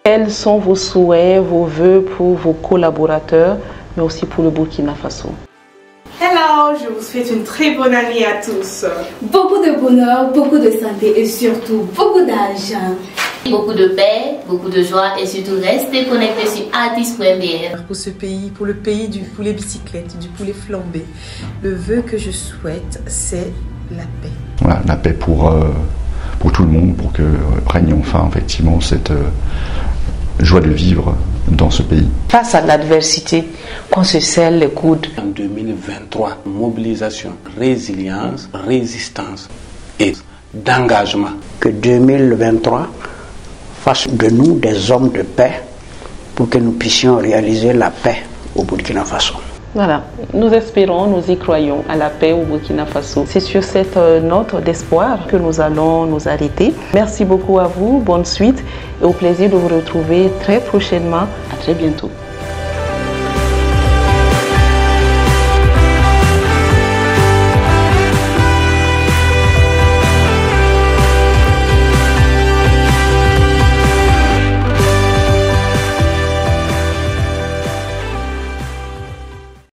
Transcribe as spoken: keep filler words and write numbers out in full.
Quels sont vos souhaits, vos vœux pour vos collaborateurs, mais aussi pour le Burkina Faso? Hello, je vous souhaite une très bonne année à tous. Beaucoup de bonheur, beaucoup de santé et surtout beaucoup d'argent. Beaucoup de paix, beaucoup de joie et surtout restez connectés sur artiste point b r. Pour ce pays, pour le pays du poulet bicyclette, du poulet flambé, le vœu que je souhaite, c'est la paix. Voilà, la paix pour, euh, pour tout le monde, pour que règne enfin effectivement cette euh, joie de vivre dans ce pays. Face à l'adversité, qu'on se serre les coudes. En deux mille vingt-trois, mobilisation, résilience, résistance et d'engagement. Que deux mille vingt-trois fasse de nous des hommes de paix pour que nous puissions réaliser la paix au Burkina Faso. Voilà, nous espérons, nous y croyons à la paix au Burkina Faso. C'est sur cette note d'espoir que nous allons nous arrêter. Merci beaucoup à vous, bonne suite et au plaisir de vous retrouver très prochainement. À très bientôt.